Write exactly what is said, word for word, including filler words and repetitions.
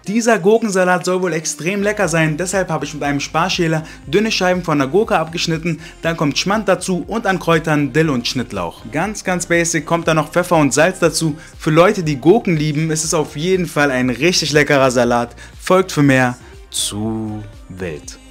Dieser Gurkensalat soll wohl extrem lecker sein, deshalb habe ich mit einem Sparschäler dünne Scheiben von der Gurke abgeschnitten, dann kommt Schmand dazu und an Kräutern Dill und Schnittlauch. Ganz ganz basic kommt dann noch Pfeffer und Salz dazu. Für Leute, die Gurken lieben, ist es auf jeden Fall ein richtig leckerer Salat. Folgt für mehr zu wild.